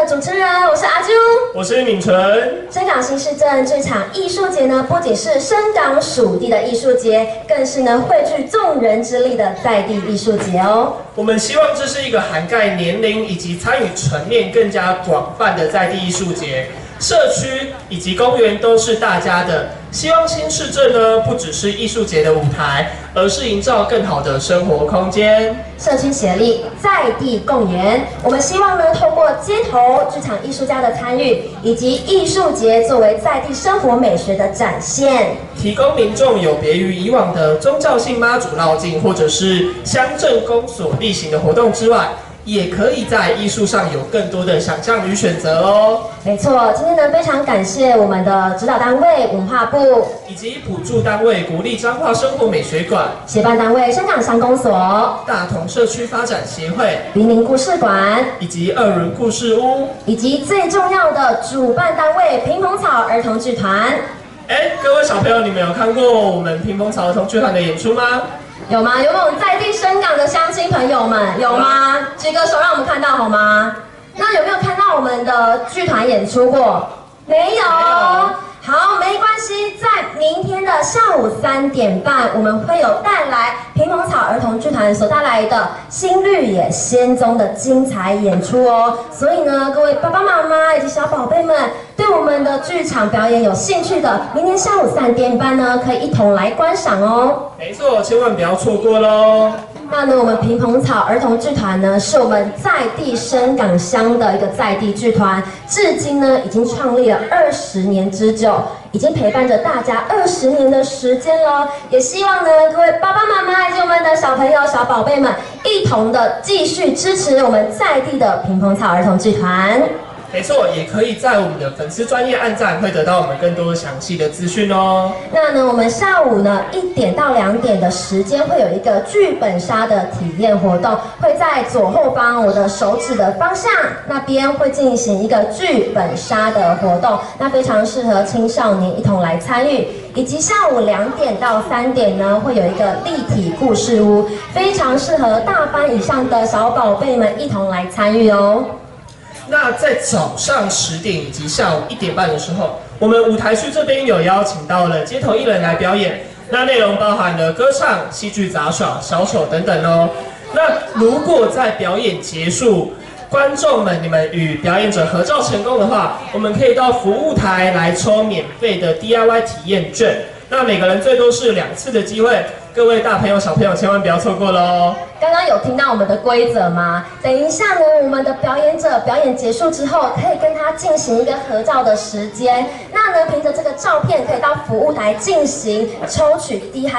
的主持人，我是阿啾， 我是敏纯。 深港新市镇这场艺术节呢，不仅是深港属地的艺术节，更是呢汇聚众人之力的在地艺术节哦。 我们希望这是一个涵盖年龄以及参与层面更加广泛的在地艺术节。 社区以及公园都是大家的，希望新市镇呢不只是艺术节的舞台，而是营造更好的生活空间。 社区协力，在地共研。我们希望呢，透过街头剧场艺术家的参与，以及艺术节作为在地生活美学的展现， 提供民众有别于以往的宗教性妈祖绕境或者是乡镇公所例行的活动之外。 也可以在艺术上有更多的想象与选择哦。 没错，今天呢非常感谢我们的指导单位文化部， 以及补助单位国立彰化生活美学馆， 协办单位深港乡公所、 大同社区发展协会、 黎明故事馆， 以及二轮故事屋， 以及最重要的主办单位屏风草儿童剧团。 各位小朋友，你们有看过我们屏风草儿童剧团的演出吗？ 有吗？有没有在地深港的乡亲朋友们？有吗？举个手让我们看到好吗？那有没有看到我们的剧团演出过？没有。好，没关系，在明天的下午3点半，我们会有带来屏风草儿童剧团所带来的新绿野仙踪的精彩演出哦。所以呢，各位爸爸妈妈以及小宝贝们，对我们的剧场表演有兴趣的，明天下午3点半呢，可以一同来观赏哦。 没错，千万不要错过喽。 那呢，我们屏风草儿童剧团呢，是我们在地深港乡的一个在地剧团，至今呢已经创立了20年之久，已经陪伴着大家20年的时间喽。也希望呢，各位爸爸妈妈以及我们的小朋友、小宝贝们，一同的继续支持我们在地的屏风草儿童剧团。 没错，也可以在我们的粉丝专页按赞，会得到我们更多详细的资讯哦。 那呢，我们下午呢1点到2点的时间会有一个剧本杀的体验活动，会在左后方我的手指的方向那边会进行一个剧本杀的活动，那非常适合青少年一同来参与。 以及下午2点到3点呢，会有一个立体故事屋，非常适合大班以上的小宝贝们一同来参与哦。 那在早上10点以及下午1点半的时候，我们舞台区这边有邀请到了街头艺人来表演，那内容包含了歌唱、戏剧杂耍、小丑等等哦。那如果在表演结束，观众们你们与表演者合照成功的话，我们可以到服务台来抽免费的 DIY 体验券。 那每个人最多是2次的机会，各位大朋友、小朋友千万不要错过喽！ 刚刚有听到我们的规则吗？等一下呢，我们的表演者表演结束之后，可以跟他进行一个合照的时间。那呢，凭着这个照片，可以到服务台进行抽取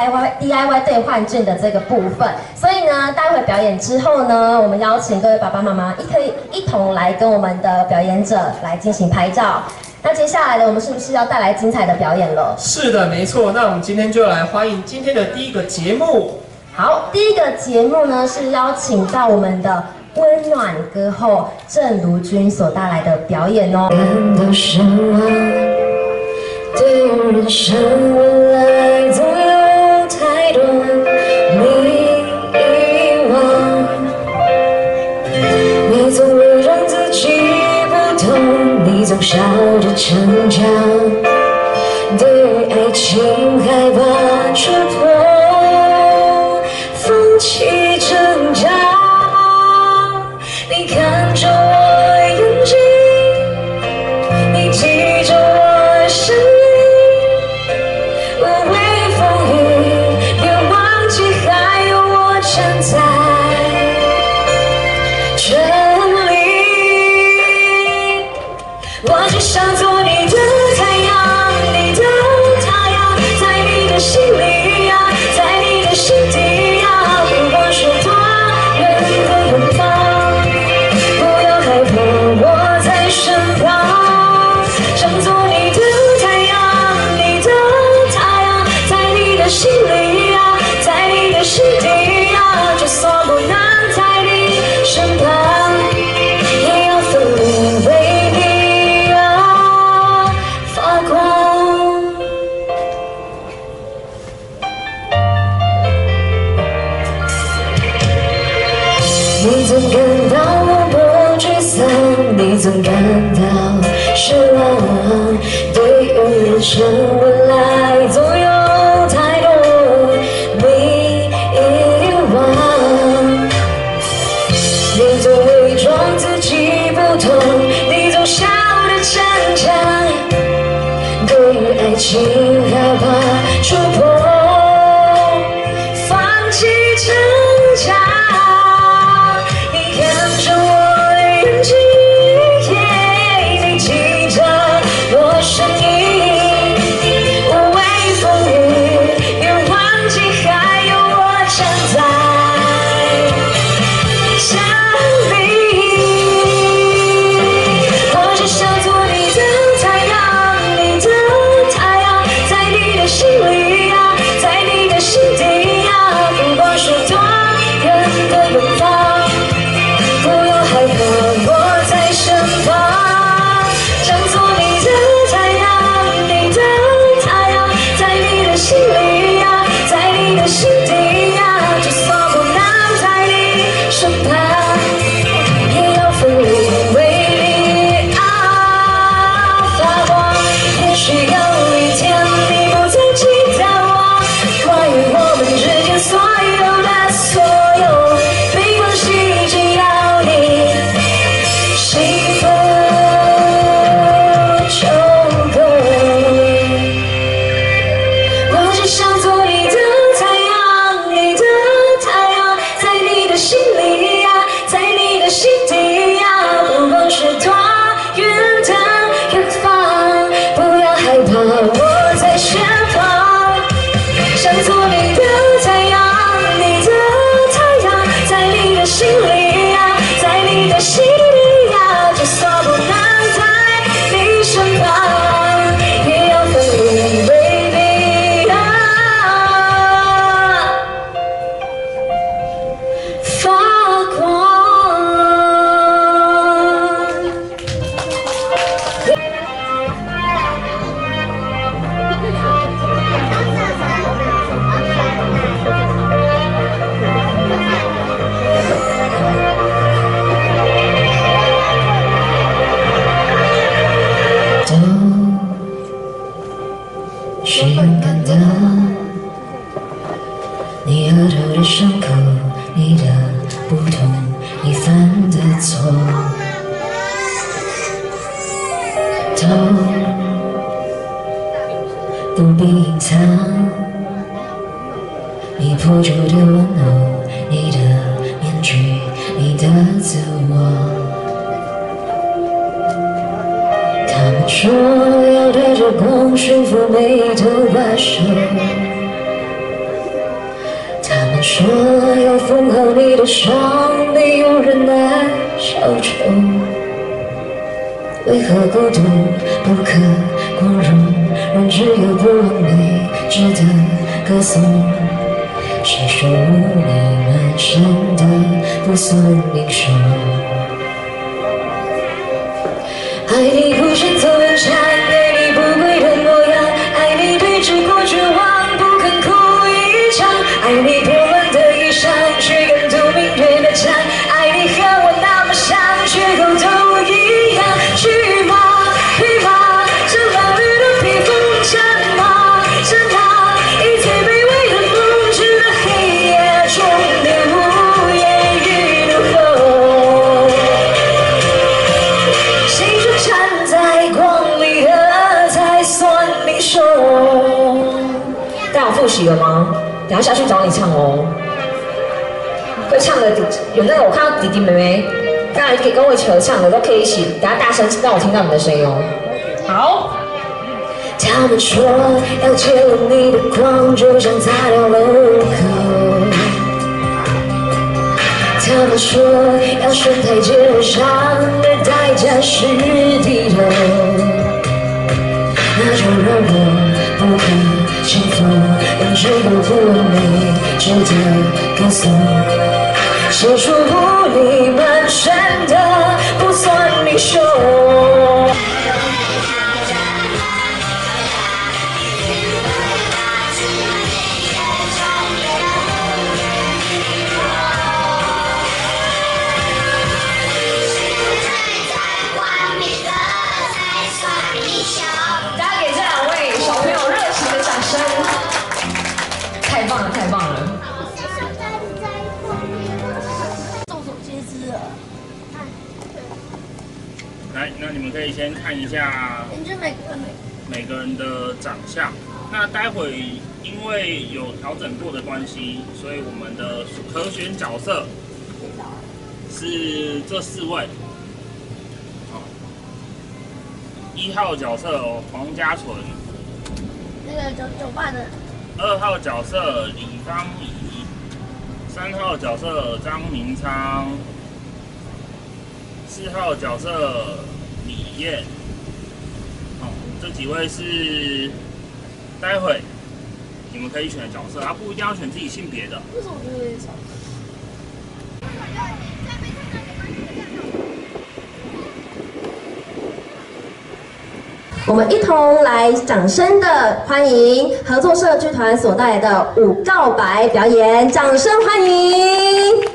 DIY 兑换券的这个部分。所以呢，待会表演之后呢，我们邀请各位爸爸妈妈可以一同来跟我们的表演者来进行拍照。 那接下来呢，我们是不是要带来精彩的表演了？是的，没错。那我们今天就来欢迎今天的第一个节目。 好，第一个节目呢是邀请到我们的温暖歌后郑如君所带来的表演哦。 感到失望，对于人生本来就有太多迷惘，你总会让自己不同。 你总笑着成长，对于爱情害怕触碰，放弃挣扎。你看着我眼睛，你记着我的声音，无畏风雨，别忘记还有我站在这里。 我只想做你的太阳，你的太阳，在你的心里呀。 你总感到失望。对于人生未来，总有太多你遗忘。你总伪装自己不痛，你总笑得逞强。对于爱情害怕触碰，放弃逞强。你看着我的眼睛，你记着我声音，无畏风雨，别忘记还有我站在这里。我只想做你的太阳，你的太阳，在你的心里呀，在你的心底呀，不管是多远的远方，不要害怕，我在身旁。想做你的太阳，你的太阳，在你的心里呀，在你的心底呀，就算不能在你身旁，也要奋力为你发光。也许有一天你不再记得我，关于我们之间所有的所有，没关系，只要你幸福就够。我只想做你的太阳，你的太阳，在你的心里呀，在你的心底呀，不管是多远的远方，不要害怕，我在身旁。想做你的太阳，你的太阳，在你的心里呀，在你的心里呀，就算不能在你身旁，也要奋力为你发光。都是勇敢的，你额头的伤口，你的不同，你犯的错，都不必隐藏。你破旧的玩偶，你的面具，你的自我。他们说要对着光驯服每头怪兽，他们说要缝好你的伤，没有人来消愁。为何孤独不可光荣，人只有不完美值得歌颂？谁说无力满身的不算英雄？爱你不想走远长，爱你不跪的模样，爱你对峙过绝望，不肯哭一场，爱你破乱的衣裳，却敢堵明月的墙，爱你和我那么像，缺口都一样。去吧，去吧，这褴褛的披风，战马，战马，以最卑微的梦，直到黑夜中的无言与怒吼。谁说站在光里的才算英雄？大家有复习了吗？等一下下去找你唱哦。会唱的有那个，我看到弟弟妹妹刚才可以跟我一起合唱的，都可以一起，等下大声让我听到你的声音哦。好。他们说要借了你的光，就像擦掉了路口。他们说要顺台阶上的代价是低头，那就让我不可幸福，人只有不完美值得歌颂。谁说无力满身的不算英雄？ 来，那你们可以先看一下每个人的长相。那待会因为有调整过的关系，所以我们的可选角色是这4位。好，1号角色黄家纯， 那个酒吧的。 2号角色李芳怡，3号角色张明昌，4号角色李燕。好，这几位是待会你们可以选的角色，不一定要选自己性别的。 为什么我觉得有点少？ 我们一同来掌声的欢迎合作社剧团所带来的舞告白表演，掌声欢迎！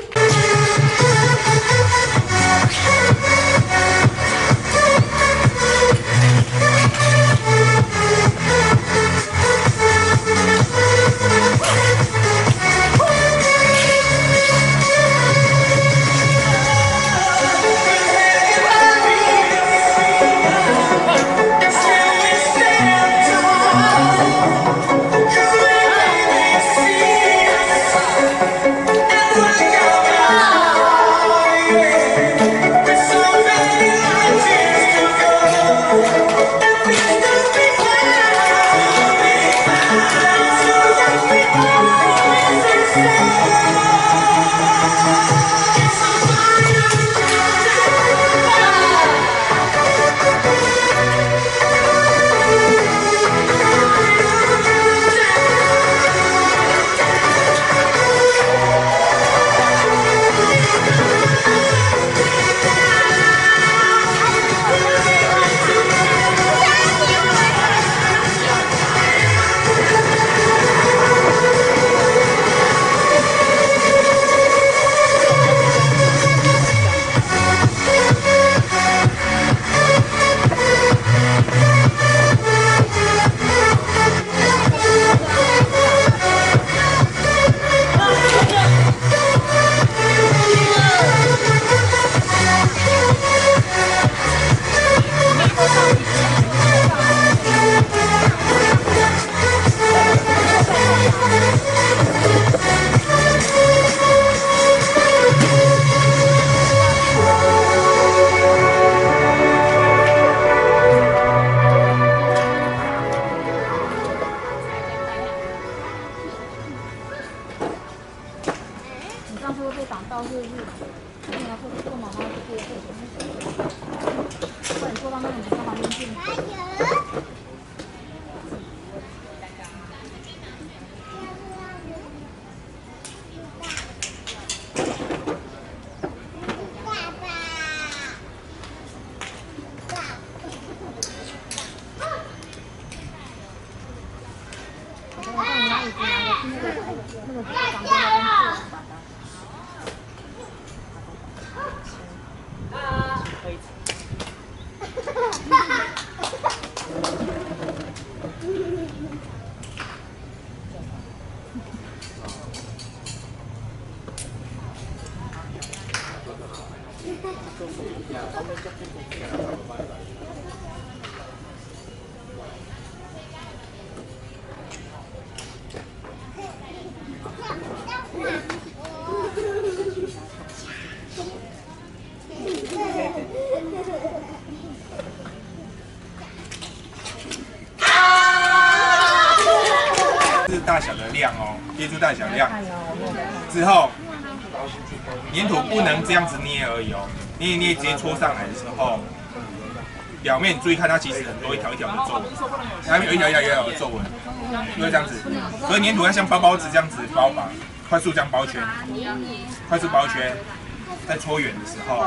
是大小的量哦，接触大小量之后，粘土不能这样子捏而已哦，捏一捏直接戳上来的时候，表面注意看它其实很多一条一条的皱纹，下面有一条一条的皱纹，就会这样子。所以粘土要像包包子这样子包法，快速这样包圈，快速包圈，在搓圆的时候，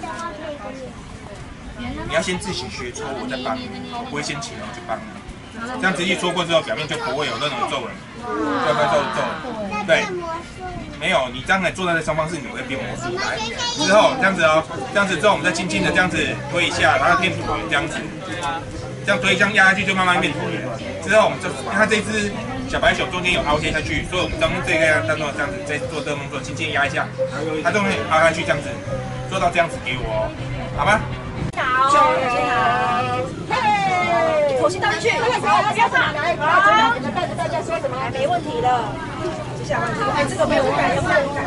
你要先自己学搓，我再帮你，我不会先请人就帮你。这样直接搓过之后，表面就不会有任何皱纹，皱。对，没有，你这样来做它的双方式，你会变魔术。来，之后这样子哦，这样子之后，我们再轻轻的这样子推一下，然后变椭圆这样子，这样推，这样压下去就慢慢变椭圆。之后我们就，因为它这只小白熊中间有凹陷下去，所以我们用这个当做这样子，再做这个动作，轻轻压一下，它中间凹下去这样子，做到这样子给我哦，好吗？ 好，嘿，口型倒进去，不要怕，来，好，你们带着大家说什么？没问题的。接下来哎，这个没有感，有没有感？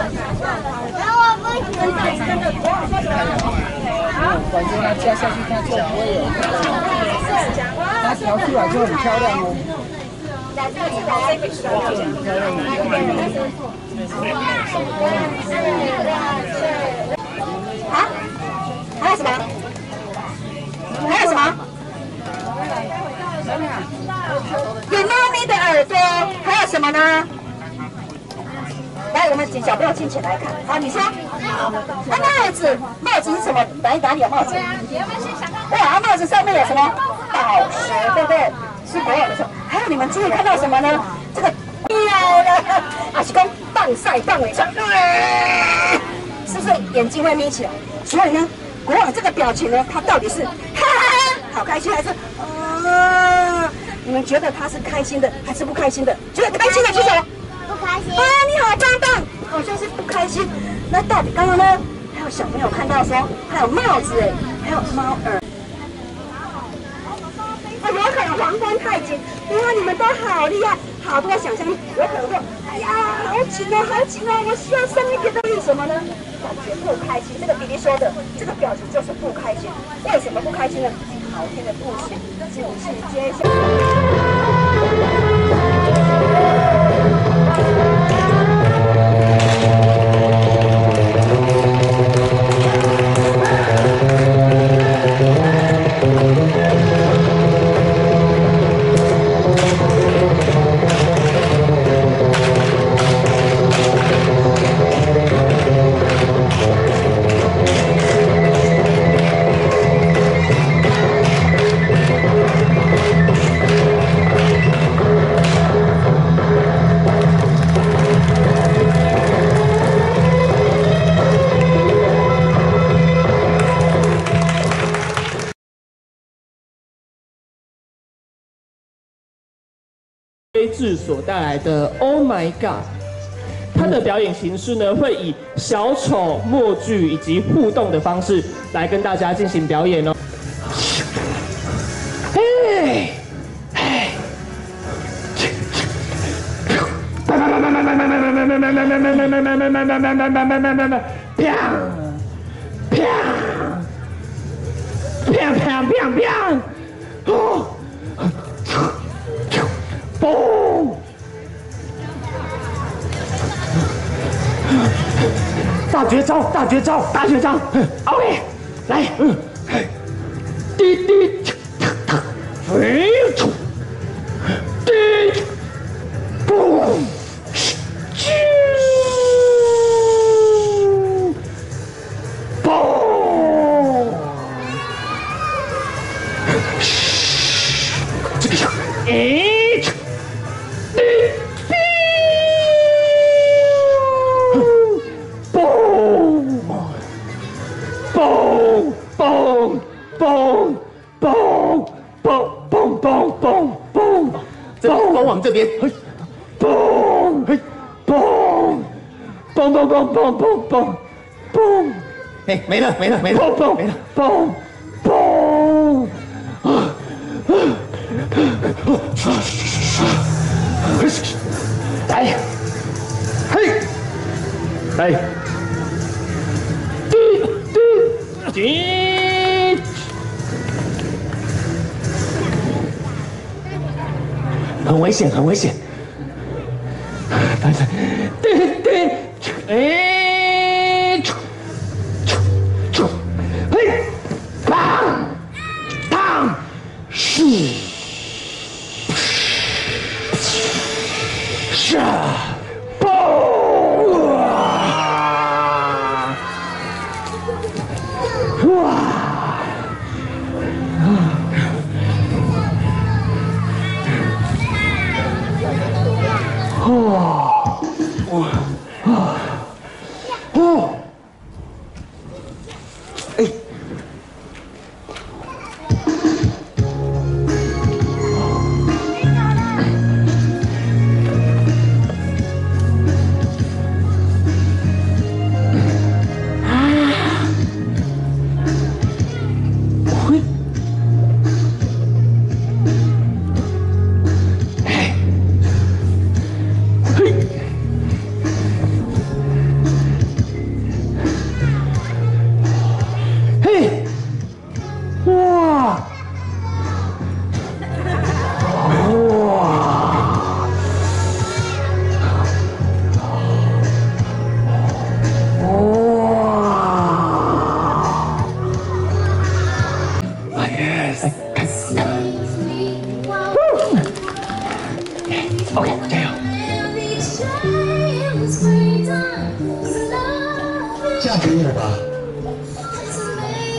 好， 反正它加下去，它就不会有。它调出来就很漂亮哦。 啊？还有什么？还有什么？有猫咪的耳朵，还有什么呢？来，我们请小朋友进前来看。好，你说。帽子，帽子是什么？哪里有帽子？哇，帽子上面有什么？宝石，对不对？是国有的时候。还有你们注意看到什么呢？这个妙了，阿是讲棒晒棒尾上，是不是眼睛会眯起来？所以呢，国王这个表情呢，他到底是哈哈好开心，还是你们觉得他是开心的，还是不开心的？觉得开心的举手。 不开心。 啊，你好棒棒，好像是不开心。那到底刚刚呢？还有小朋友看到说，还有帽子哎，还有猫耳。有可能皇冠太紧，哇！你们都好厉害，好多想象力。有可能说，哎呀，好紧哦，好紧哦，我希望深一点的。为什么呢？感觉不开心。这个弟弟说的，这个表情就是不开心。为什么不开心呢？好听的故事就是接下来。 制所带来的 Oh My God， 它的表演形式呢会以小丑、默剧以及互动的方式来跟大家进行表演哦。嘿，嘿，嘣！大绝招，大绝招，大绝招 ！OK， 来，滴滴，飞出，滴，嘣，啾，嘣，这个样，哎。往这边，嘣，嘿，嘣，嘣嘣嘣嘣嘣嘣嘣，哎，没了没了没了，嘣嘣没了，嘣嘣，来，嘿，来，滴滴滴。很危险，很危险！等等，对对，哎，嘿，棒，当，是，嘣！哇！哦，哦，哎，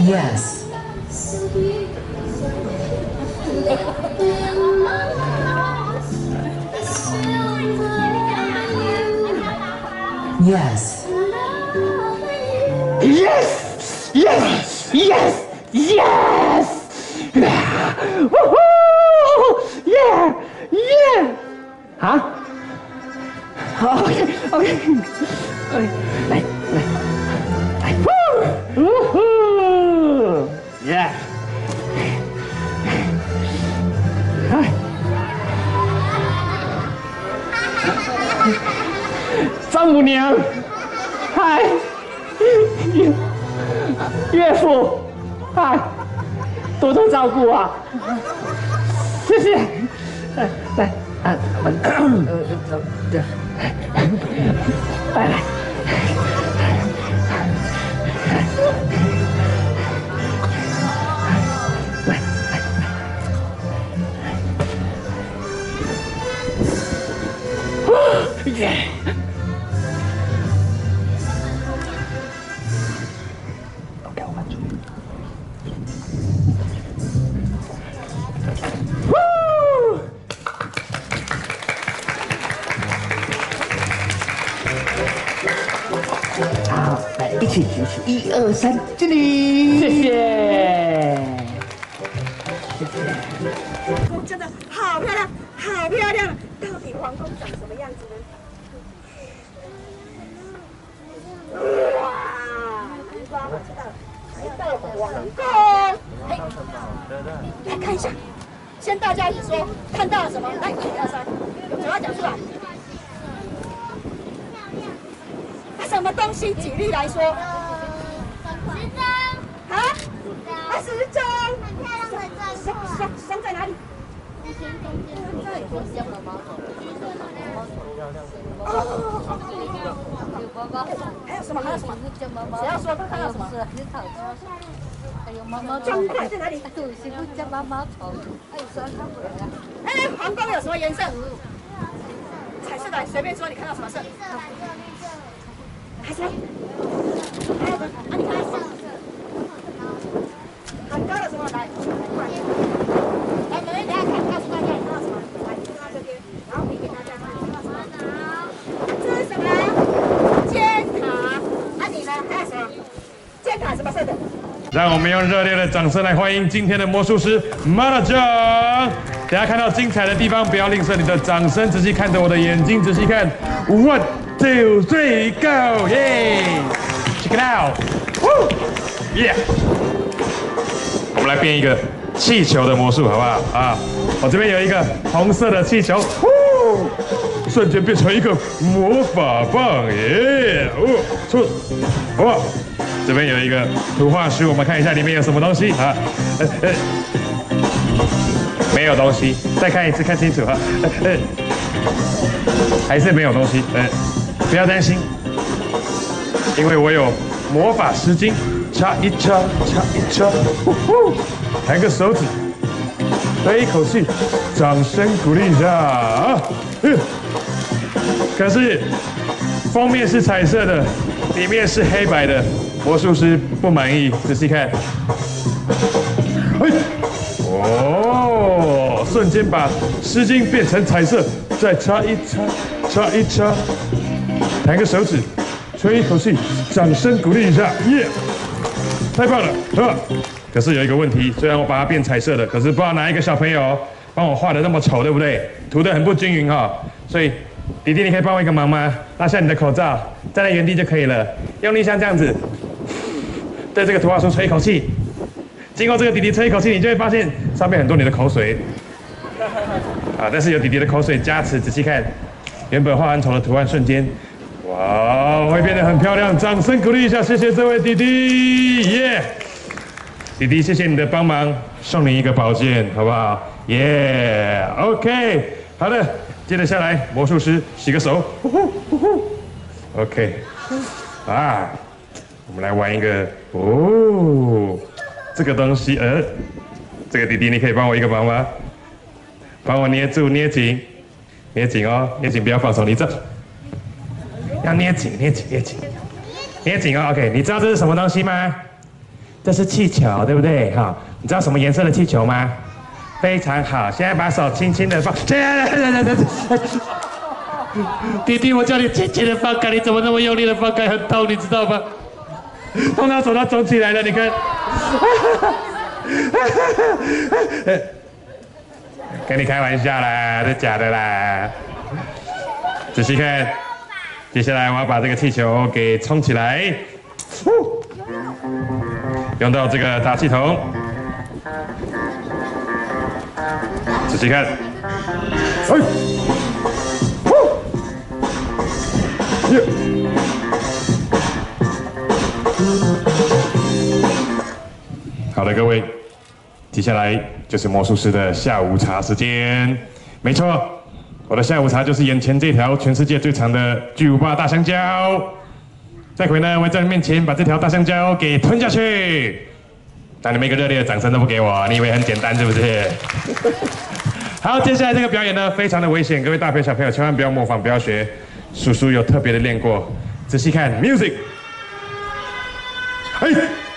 Yes. Yes. Yes! Yes! Yes! Yes! Woohoo! Yeah! Yeah! Hả? Okay, okay. Okay. Này, này. Này. Woohoo! Yeah.丈母娘，嗨，岳父，嗨，多多照顾啊，谢谢。来，这，来。耶！都给我们注意。好，来一起举起，1、2、3，敬礼！谢谢，谢谢。 真的好漂亮，好漂亮！到底皇宫长什么样子呢？哇！我知道了，来到皇宫。哎，来看一下，先大家一起说看到了什么？来，1、2、3，嘴巴讲出来。什么东西？举例来说。10张。啊？10张。很漂亮的钻石。镶在哪里？还有什么？谁要说他看到什么？砖块在哪里？哎，皇宫有什么颜色？彩色的，随便说，你看到什么色？还谁？还有呢？啊，你看到什么？很高的什么？来，过来。来，妹妹，等下看，告诉大家你看到什么？来，你看到这边，然后比给大家看，你看到什么？这是什么？尖塔。啊，你呢？还有什么？尖塔什么色的？ 让我们用热烈的掌声来欢迎今天的魔术师马拉酱。大家看到精彩的地方，不要吝啬你的掌声，仔细看着我的眼睛，仔细看。1、2、3 ，Go！ 耶 ！Check it out！ 耶！我们来变一个气球的魔术，好不好？啊，我这边有一个红色的气球，瞬间变成一个魔法棒，耶！出，好不好？这边有一个图画书，我们看一下里面有什么东西啊？没有东西，再看一次，看清楚哈。还是没有东西，不要担心，因为我有魔法湿巾，擦一擦，擦一擦，弹个手指，吹一口气，掌声鼓励一下啊！可是封面是彩色的，里面是黑白的，魔术师不满意，仔细看，哦，瞬间把湿巾变成彩色，再擦一擦，擦一擦，弹个手指，吹一口气，掌声鼓励一下，耶！太棒了，可是有一个问题，虽然我把它变彩色的，可是不知道哪一个小朋友帮我画的那么丑，对不对？涂得很不均匀哈，所以弟弟，你可以帮我一个忙吗？拿下你的口罩，站在原地就可以了，用力像这样子，对这个图画书吹一口气。经过这个弟弟吹一口气，你就会发现上面很多你的口水，啊！但是有弟弟的口水加持，仔细看，原本画很丑的图案瞬间，哇，会变得很漂亮！掌声鼓励一下，谢谢这位弟弟，耶！弟弟，谢谢你的帮忙，送你一个宝剑，好不好？耶 ，OK， 好的，接着下来，魔术师洗个手，呼呼呼呼 ，OK， 啊，我们来玩一个哦。这个东西，这个弟弟，你可以帮我一个忙吗？帮我捏住，捏紧，捏紧哦，捏紧，不要放手，你这要捏紧，捏紧，捏紧，捏紧哦。OK， 你知道这是什么东西吗？ 这是气球，对不对？哈，你知道什么颜色的气球吗？非常好，现在把手轻轻的放。弟弟，我叫你轻轻的放开，你怎么那么用力的放开？很痛，你知道吗？痛到手都肿起来了，你看。跟你开玩笑啦，这假的啦。仔细看，接下来我要把这个气球给冲起来，用到这个大气筒。仔细看，好的，各位，接下来就是魔术师的下午茶时间。没错，我的下午茶就是眼前这条全世界最长的巨无霸大香蕉。待会呢，我会在你面前把这条大香蕉给吞下去。那你们一个热烈的掌声都不给我，你以为很简单是不是？好，接下来这个表演呢，非常的危险，各位大朋友小朋友千万不要模仿，不要学。叔叔有特别的练过，仔细看 ，music， 嘿，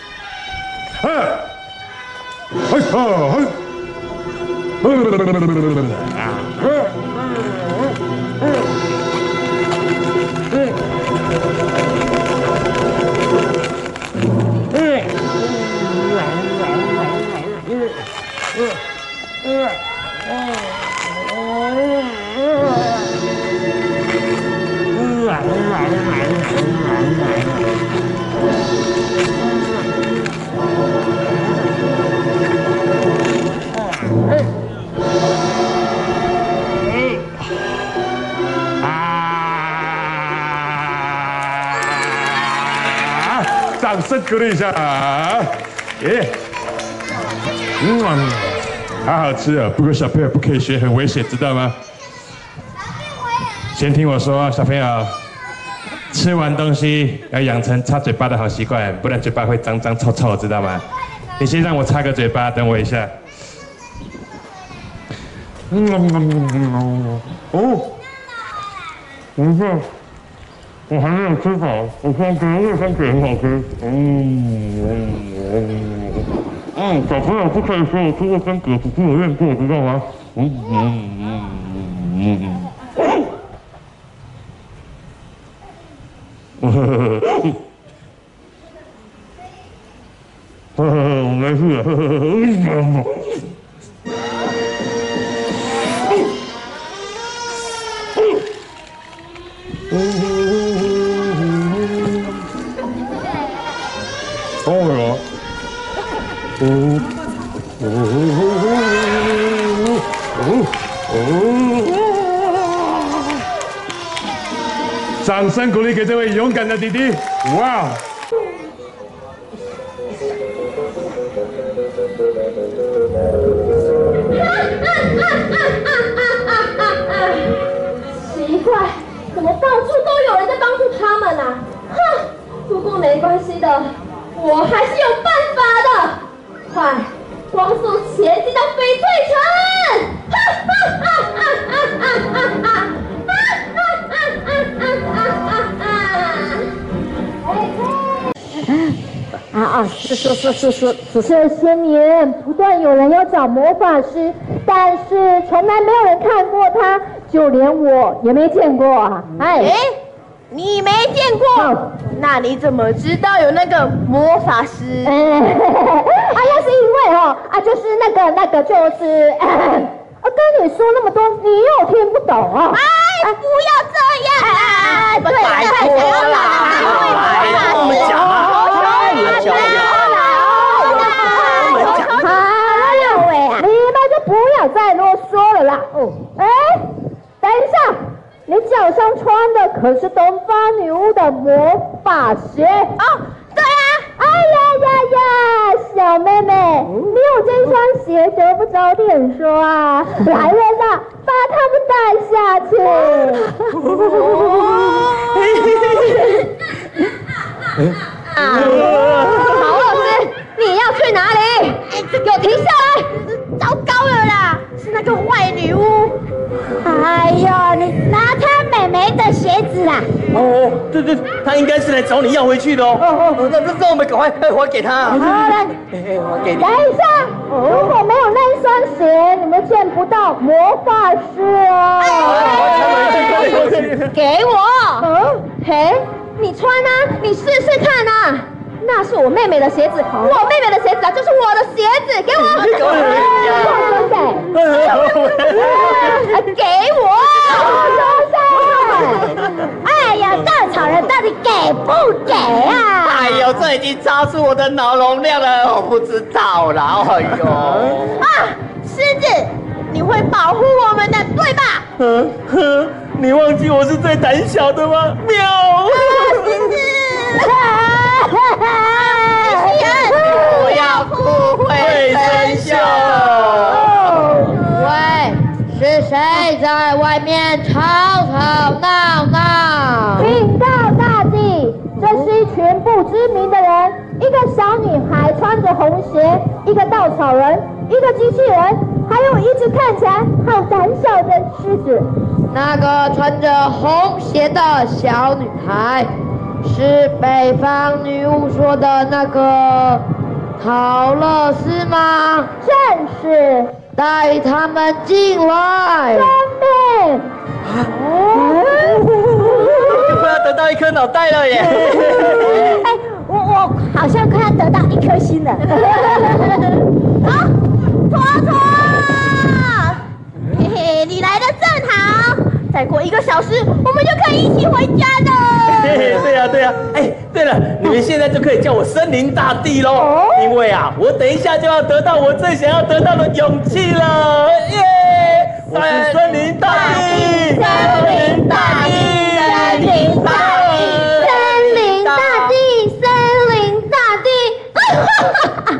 掌声鼓励一下，耶！好好吃哦。不过小朋友不可以学，很危险，知道吗？先听我说，小朋友，吃完东西要养成擦嘴巴的好习惯，不然嘴巴会脏脏臭臭，知道吗？你先让我擦个嘴巴，等我一下。我还没有吃饱，我现在觉得卫生纸很好吃。小朋友不可以说我吃卫生纸，只是我练过，知道吗？我没事。掌声鼓励给这位勇敢的弟弟！哇！ 奇怪，怎么到处都有人在帮助他们啊？哼！不过没关系的，我还是有办法的。快，光速前进到翡翠城！ 只是这些年不断有人要找魔法师，但是从来没有人看过他，就连我也没见过啊！ 你没见过？那你怎么知道有那个魔法师？ 那是因为就是那个就是跟你说那么多，你又听不懂哦。 不要这样啊！ 对， 拜托啦！ 我们讲啊， 你们就不要再啰嗦了啦。等一下，你脚上穿的可是东方女巫的魔法鞋哦。对啊。 哎呀，小妹妹，你有这双鞋得不早点说啊！来人呐，把他们带下去。郝老师，你要去哪里？给我停下来！ 糟糕了啦，是那个坏女巫。 哎呀，你拿她妹妹的鞋子啦？ 哦，对，他应该是来找你要回去的哦。那我们赶快还给他。 好来， 还给你。 等一下，如果没有那一双鞋，你们见不到魔法师哦。 给我。 嘿，你穿啊，你试试看啊。那是我妹妹的鞋子，我妹妹的鞋子啊，就是我的鞋子，给我。 给我。哎呀，稻草人到底给不给啊？ 哎呦，这已经超出我的脑容量了，我不知道啦。哎呦。 啊，狮子，你会保护我们的，对吧？ 你忘记我是最胆小的吗？喵！ 狮子。 不要哭，会生锈。 喂，是谁在外面吵吵闹闹？ 禀告大帝，这是一群不知名的人，一个小女孩穿着红鞋，一个稻草人，一个机器人，还有一只看起来好胆小的狮子。 那个穿着红鞋的小女孩，是北方女巫说的那个陶乐斯吗？ 正是。 带他们进来。 遵命。 就快要得到一颗脑袋了耶！ 哎，我好像快要得到一颗心了。啊，托托，嘿嘿，你来的正好。再过1个小时，我们就可以一起回家了。 对呀，哎，对了，你们现在就可以叫我森林大帝喽，因为啊，我等一下就要得到我最想要得到的勇气了，耶！我是森林大帝，森林大帝，森林大帝， 森林大帝，森林大帝。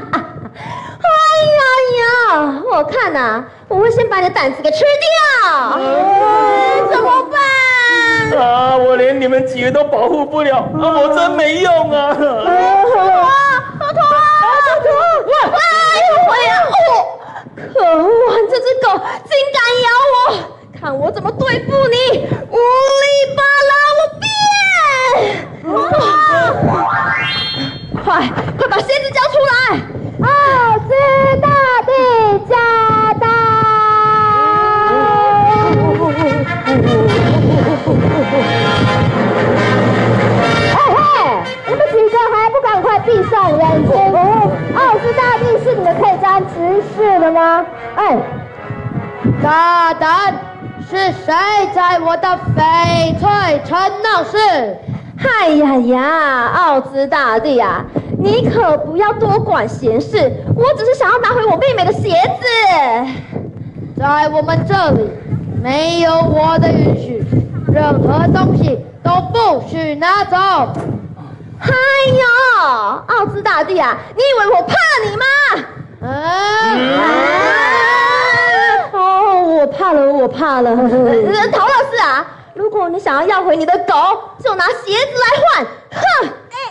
哎呀，我看呐，我会先把你的胆子给吃掉。 怎么办？ 啊，我连你们几个都保护不了，啊，我真没用啊！ 托托，哎呦我呀！ 可恶，这只狗竟敢咬我！看我怎么对付你！无力巴拉，我变！快把鞋子交出来！奥斯大帝驾到！你们几个还不赶快闭上眼睛！奥斯大帝是你们可以这样直视的吗？哎， 大胆！是谁在我的翡翠城闹事？ 哎呀，奥兹大帝啊，你可不要多管闲事，我只是想要拿回我妹妹的鞋子。 在我们这里，没有我的允许，任何东西都不许拿走。 哎呦，奥兹大帝啊，你以为我怕你吗？哦，我怕了。陶乐斯啊，如果你想要回你的狗，就拿鞋子来换。哼！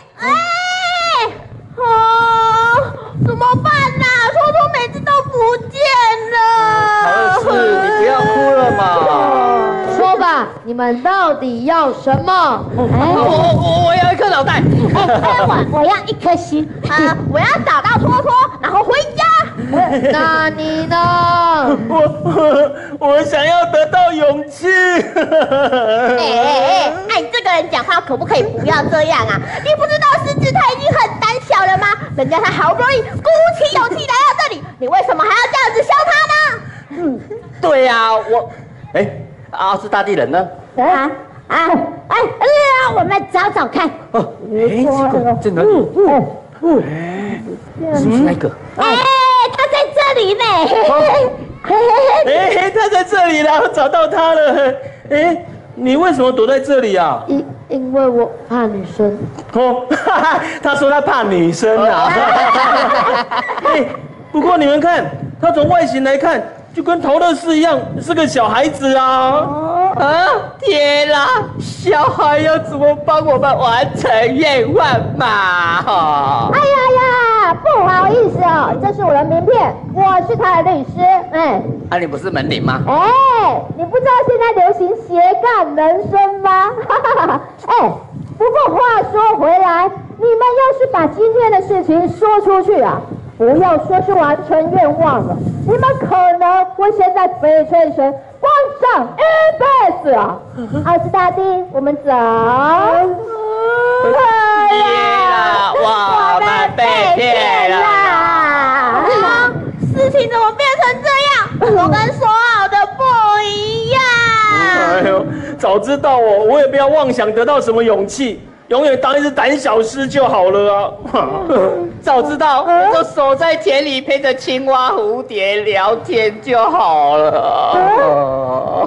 怎么办啊？托托每次都不见了。 陶乐斯，你不要哭了嘛。 说吧，你们到底要什么？ 我要一颗脑袋。 我要一颗心。我要找到托托，然后回家。那你呢？ 我想要得到勇气。 你这个人讲话可不可以不要这样啊？你不知道狮子他已经很胆小了吗？人家他好不容易鼓起勇气来到这里，你为什么还要这样子笑他呢？ 对呀，奥斯大帝人呢？ 我们找找看。 在哪里？是不是那个？ 他在这里呢。 他在这里了，我找到他了。你为什么躲在这里啊？ 因为我怕女生。 他说他怕女生啊。不过你们看，他从外形来看，就跟陶乐斯一样，是个小孩子啊。天哪，小孩要怎么帮我们完成愿望嘛？ 哎呀，不好意思哦， 这是我的名片，我是他的律师。 啊，你不是门铃吗？ 你不知道现在流行斜杠人生吗？不过话说回来，你们要是把今天的事情说出去啊，不要说是完成愿望了，你们可能会陷在翡翠城关上一辈子啊！奥斯大帝，我们走。 我们被骗了！ 事情怎么变成这样？我跟说好的不一样。 哎呦，早知道我也不要妄想得到什么勇气，永远当一只胆小狮就好了啊！早知道我就守在田里陪着青蛙、蝴蝶聊天就好了。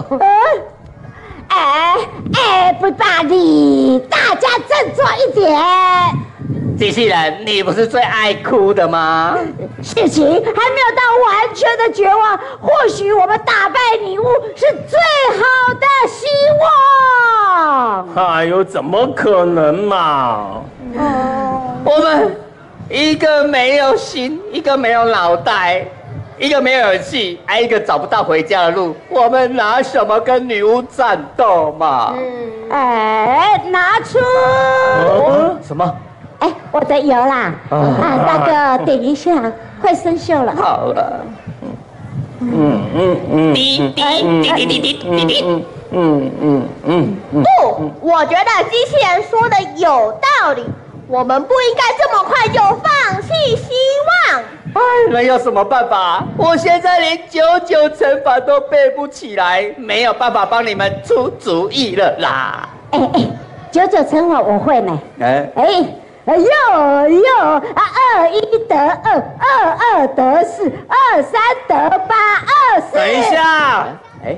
Everybody， 大家振作一点。 机器人，你不是最爱哭的吗？ 事情还没有到完全的绝望，或许我们打败女巫是最好的希望。 哎呦，怎么可能嘛？我们一个没有心，一个没有脑袋，一个没有勇气，还一个找不到回家的路，我们拿什么跟女巫战斗嘛？ 拿出什么？ 我的油啦！大哥，等一下，快生锈了。 好了。滴滴滴滴滴滴滴。 不，我觉得机器人说的有道理，我们不应该这么快就放弃希望。 那有什么办法？我现在连99乘法都背不起来，没有办法帮你们出主意了啦。 99乘法我会呢。2得2，22得4，23得8，24。 等一下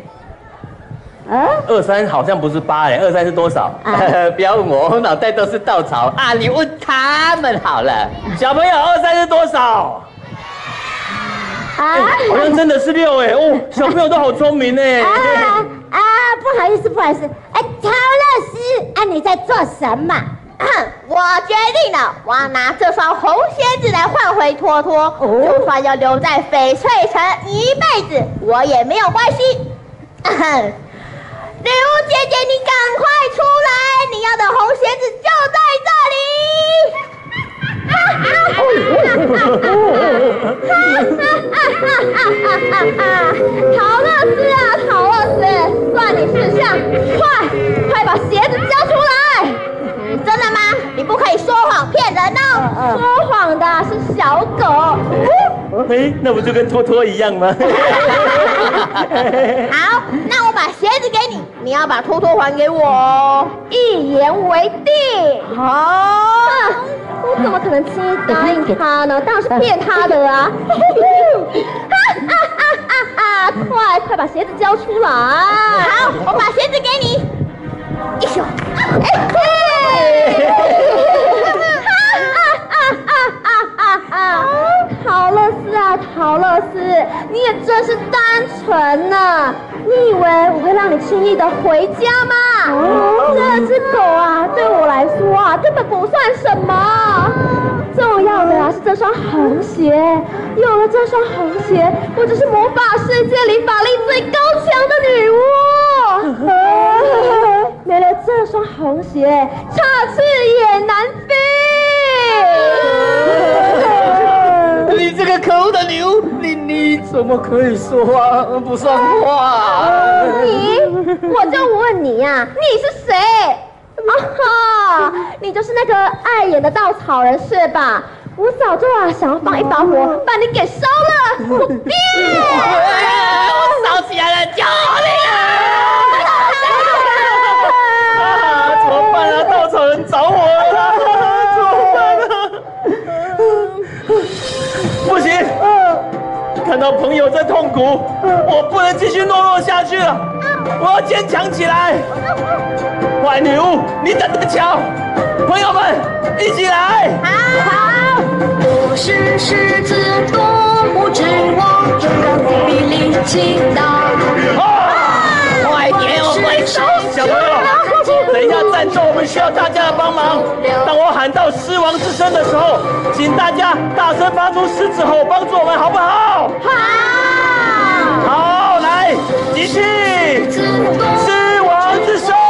，23好像不是823是多少？不要问我，我脑袋都是稻草啊！你问他们好了。小朋友，23是多少？好像真的是6小朋友都好聪明不好意思，陶乐斯，你在做什么？ 我决定了，我要拿这双红鞋子来换回托托，就算要留在翡翠城一辈子，我也没有关系。女巫姐姐，你赶快出来，你要的红鞋子就在这里。陶乐斯，算你识相，快把鞋子交出来！真的吗？你不可以说谎骗人哦！说谎的是小狗。 那不就跟托托一样吗？ 好，那我把鞋子给你，你要把托托还给我哦，一言为定。好， 我怎么可能轻易答应他呢？当然是骗他的啊！快把鞋子交出来！ 好，我把鞋子给你。 陶乐斯，你也真是单纯呢！你以为我会让你轻易的回家吗？这只狗啊，对我来说啊，根本不算什么。重要的是这双红鞋，有了这双红鞋，我就是魔法世界里法力最高强的女巫。没了这双红鞋，插翅也难飞。 你这个可恶的女巫，你怎么可以说话不算话？ 我就问你呀，你是谁？你就是那个碍眼的稻草人是吧？我早就想要放一把火把你给烧了。我烧起来了，救命怎么办啊？稻草人着火了，怎么办啊？不行，看到朋友在痛苦，我不能继续懦弱下去了，我要坚强起来。坏女巫，你等着瞧！朋友们，一起来！ 好，我是狮子多么之王，就让我比力气大。 快点，我挥手！小朋友，等一下战斗，我们需要大家的帮忙。当我喊到狮王之声的时候，请大家大声发出狮子吼，帮助我们，好不好？ 好。 好，来，集气，狮王之声。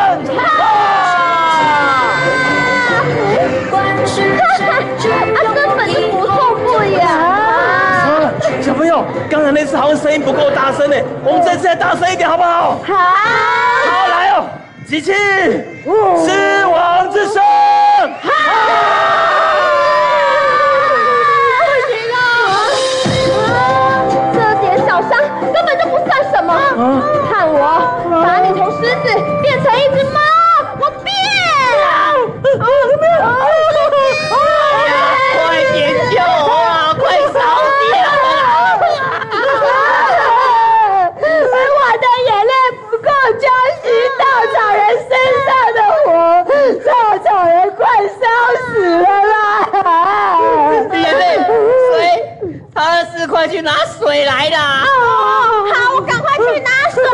根本就不痛不痒。 小朋友，刚才那次好像声音不够大声呢，我们这次再大声一点好不好？ 好。 好，来哦，集气，狮王之声。好。 不行了，这点小伤根本就不算什么。看我把你从狮子变成一只猫，我变。 快点救我啊！快烧掉啊！ 我的眼泪不够浇熄稻草人身上的火，稻草人快烧死了啦！ 眼泪，水，他是快去拿水来的。 好，我赶快去拿水。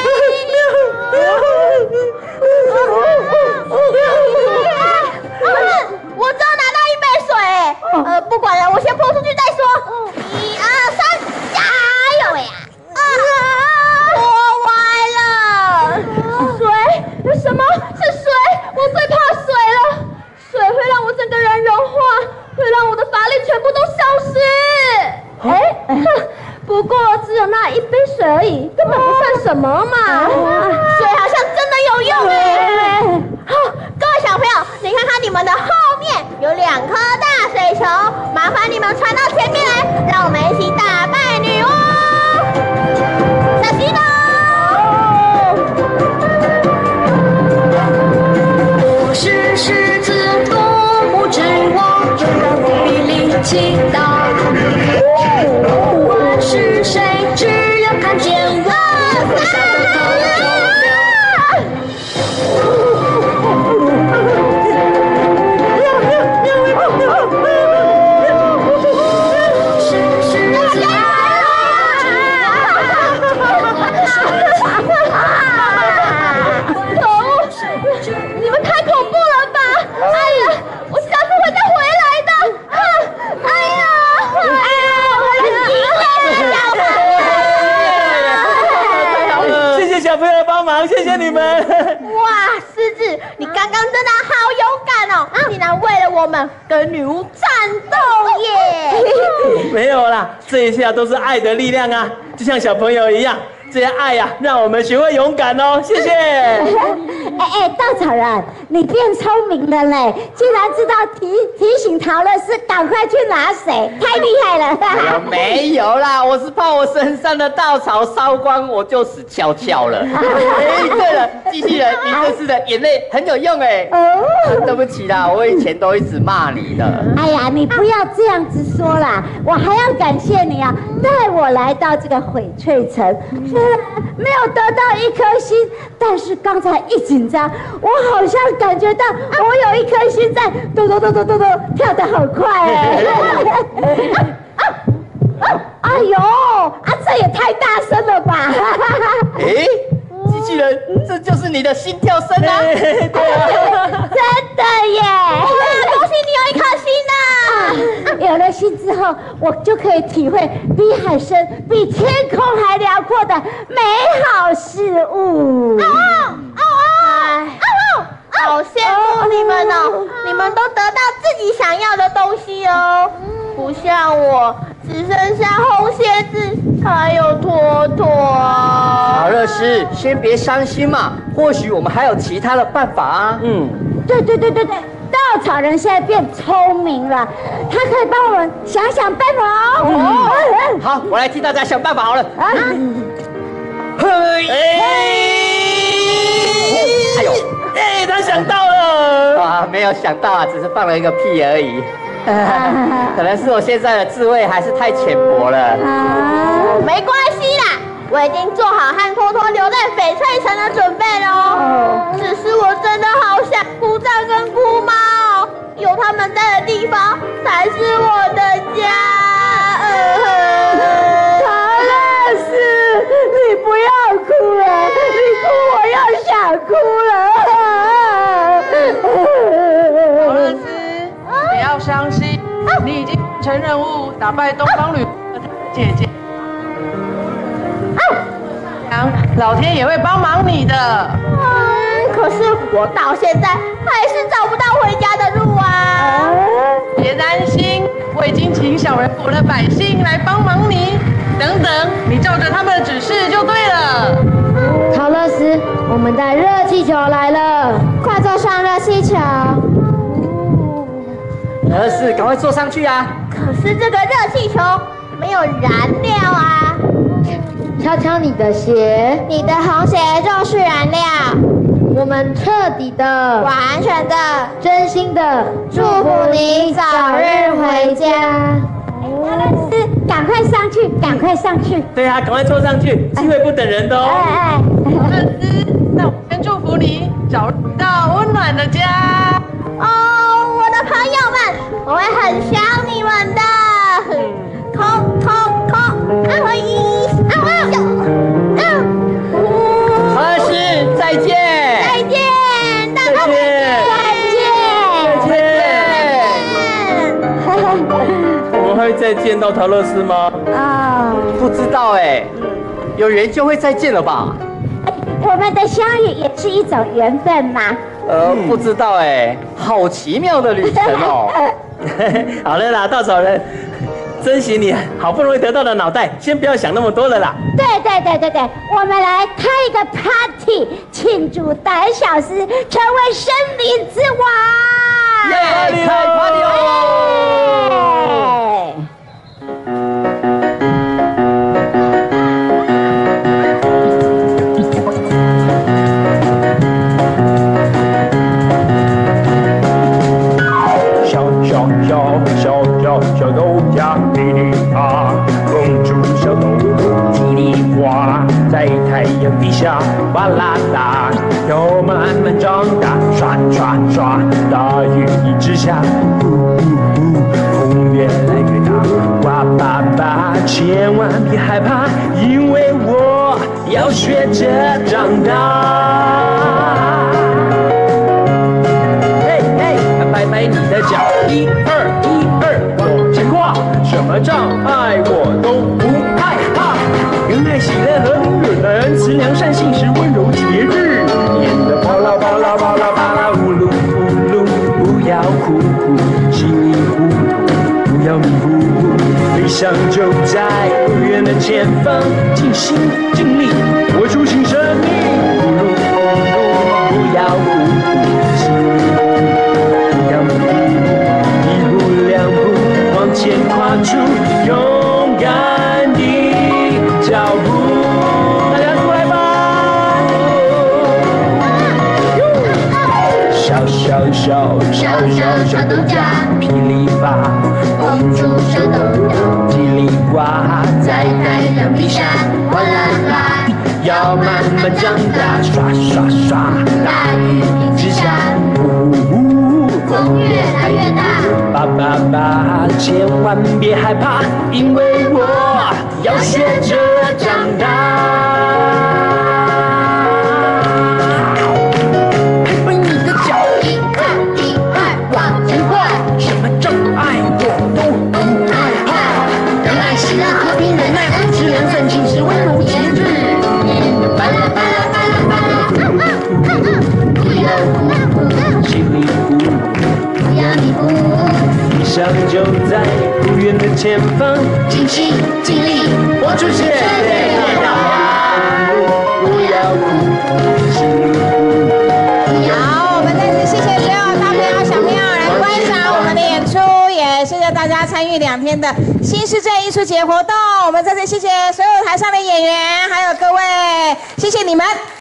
我只有拿到1杯水，不管了，我先泼出去再说。1、2、3，加油呀！泼歪了。水？什么是水？我最怕水了。水会让我整个人融化，会让我的法力全部都消失。不过只有那1杯水而已，根本不算什么嘛。水好像真的有用哎。各位小朋友，你看看你们的后面有2颗大水球，麻烦你们传到前面来，让我们一起打败女巫。小心哦！ 我是狮子夺目之王，勇敢无比，力气大。我是谁？只要看见我，微笑的逃走。 你们太恐怖了吧！哎呀，我下次会再回来的。哎呀， 谢谢小朋友的帮忙，谢谢你们。 哇，狮子，你刚刚真的好勇敢哦！竟然为了我们跟女巫战斗耶！ 没有啦，这一下都是爱的力量啊，就像小朋友一样。这些爱呀，让我们学会勇敢哦！谢谢。 稻草人，你变聪明了嘞，竟然知道提醒陶乐斯赶快去拿水，太厉害了！ 没有啦，我是怕我身上的稻草烧光，我就死翘翘了。对了，机器人，你这次的眼泪很有用哎。对不起啦，我以前都一直骂你的。 哎呀，你不要这样子说啦，我还要感谢你啊，带我来到这个翡翠城。虽然没有得到1颗心，但是刚才一紧张，我好像感觉到我有1颗心在咚咚咚咚咚咚跳得很快哎！哎呦，这也太大声了吧！ 机器人，这就是你的心跳声啊！ 真的耶！恭喜你有1颗心呐！有了心之后，我就可以体会比海深、比天空还辽阔的美好事物。好羡慕你们哦！你们都得到自己想要的东西哦，不像我只剩下红鞋子还有托托。 陶乐斯，先别伤心嘛，或许我们还有其他的办法啊。 对，稻草人现在变聪明了，他可以帮我们想想办法哦。 好，我来替大家想办法好了。哎呦！ 他想到了啊，没有想到啊，只是放了一个屁而已。可能是我现在的智慧还是太浅薄了。 没关系啦，我已经做好和托托留在翡翠城的准备了哦。只是我真的好想姑丈跟姑妈哦，有他们在的地方才是我的家。陶乐斯，你不要哭了，你哭我要想哭了。 成任务，打败东方旅姐姐。老天也会帮忙你的。 可是我到现在还是找不到回家的路啊！ 别担心，我已经请小人国的百姓来帮忙你。等等，你照着他们的指示就对了。 陶乐斯，我们的热气球来了，快坐上热气球。 陶乐斯，赶快坐上去啊！ 可是这个热气球没有燃料啊！ 敲敲你的鞋， 你的红鞋就是燃料。 我们彻底的、 完全的、 真心的祝福你早日回家。 陶乐斯，赶快上去，赶快上去！ 对啊，赶快坐上去，机会不等人的哦。 陶乐斯，那我先祝福你找到温暖的家。 哦，我的朋友们，我会很想你们的。空， 陶乐斯，再见！ 再见，大家再见！ 我们会再见到陶乐斯吗？ 不知道哎，有缘就会再见了吧？ 我们的相遇也是一种缘分嘛。 不知道哎，好奇妙的旅程哦。 好了啦，稻草人，珍惜你好不容易得到的脑袋，先不要想那么多了啦。 对，我们来开一个 party， 庆祝胆小狮成为森林之王！ 耶，开 party 哦！ 小豆芽噼里啪，公主小豆豆叽里呱，在太阳底下哇啦啦，要慢慢长大，刷刷刷，大雨一直下，风越来越大，哇爸爸，千万别害怕，因为我要学着长大。摆摆你的脚，一二往前跨，什么障碍我都不害怕。仁爱、喜乐、和平、忍耐、恩慈、良善、信实、温柔、节制，念得巴拉巴拉巴拉巴拉，呜噜呜噜，不要哭哭，稀里糊涂，不要迷糊糊，理想就在不远的前方，尽心尽力活出新生命，呜噜呜噜，不要哭哭，稀里糊涂。一步两步往前跨出勇敢的脚步，大家出来吧！小豆荚，噼里啪，公主小豆豆，叽里呱，在太阳底下哗啦啦，要慢慢长大，刷刷刷，大雨之下，风越来越大，爸，千万别害怕，因为我要学着长大。摆你的脚，一二，往前跨，什么障碍我都不害怕。仁爱、喜乐、和平、忍耐、恩慈、良善、信实、温柔、节制，念得巴拉巴拉巴拉巴拉，不要哭，稀里糊涂。理想就在不远的前方，尽心尽力活出现在的不要哭， 好，我们再次谢谢所有大朋友小朋友来观赏我们的演出，也谢谢大家参与2天的新市镇艺术节活动。我们再次谢谢所有台上的演员，还有各位，谢谢你们。